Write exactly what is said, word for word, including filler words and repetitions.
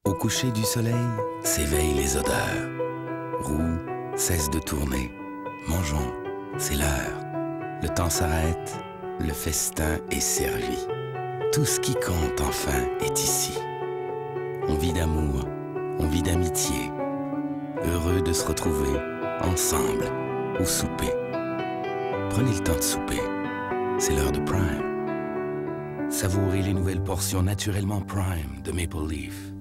Au coucher du soleil, s'éveillent les odeurs. Roue cesse de tourner. Mangeons, c'est l'heure. Le temps s'arrête, le festin est servi. Tout ce qui compte enfin est ici. On vit d'amour, on vit d'amitié. Heureux de se retrouver, ensemble, au souper. Prenez le temps de souper, c'est l'heure de Prime. Savourez les nouvelles portions naturellement Prime de Maple Leaf.